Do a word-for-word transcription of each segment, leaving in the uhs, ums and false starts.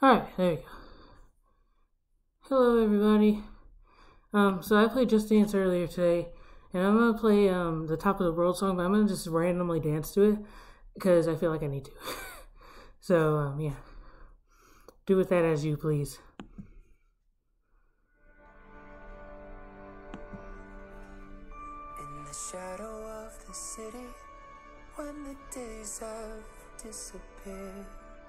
Alright, there you go. Hello everybody. Um, so I played Just Dance earlier today, and I'm gonna play um the Top of the World song, but I'm gonna just randomly dance to it because I feel like I need to. So um yeah. Do with that as you please. In the shadow of the city, when the days have disappeared,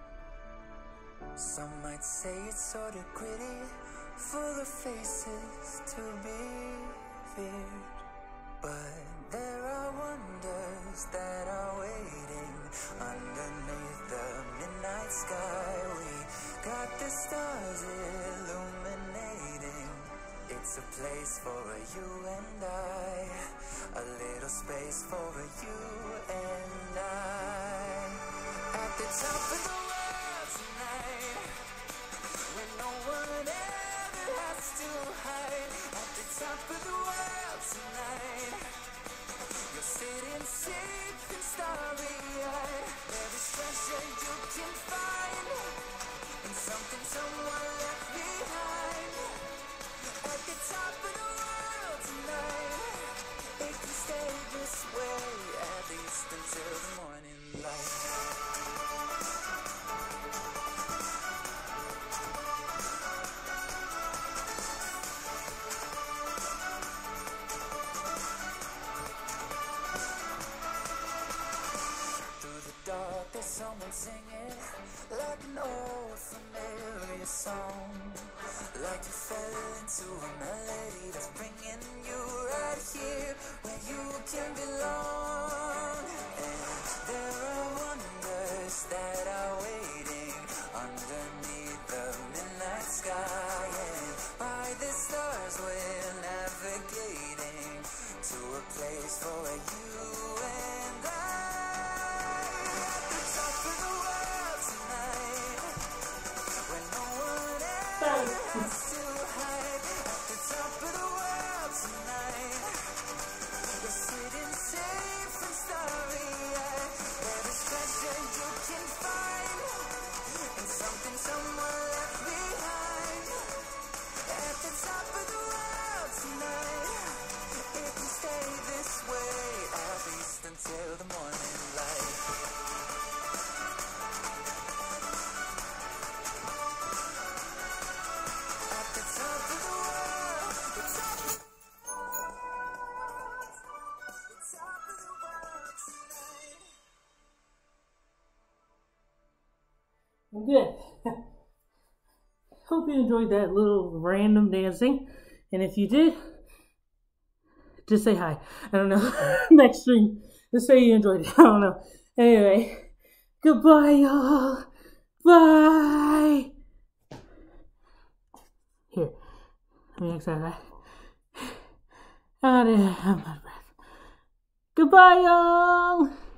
some might say it's sort of gritty, full of faces to be feared. But there are wonders that are waiting underneath the midnight sky. We got the stars illuminating. It's a place for you and I, a little space for you and I. At the top of the world tonight, when no one ever has to hide. At the top of the world tonight, you're sitting safe and starry-eyed. There is treasure you can find, and something someone left behind. At the top of the world tonight, it can stay this way, at least until the morning light. There's someone singing like an old familiar song, like you fell into a melody that's bringing you right here where you can belong. And there are wonders that are waiting underneath the midnight sky, and by the stars we're navigating to a place for you and I. Until the morning light. At the top of the world, the top of the top of the world tonight. I'm good. Hope you enjoyed that little random dancing, and if you did, just say hi. I don't know. Next stream, just say you enjoyed it. I don't know. Anyway, goodbye, y'all. Bye. Here, let me next time. Out of my breath. Goodbye, y'all.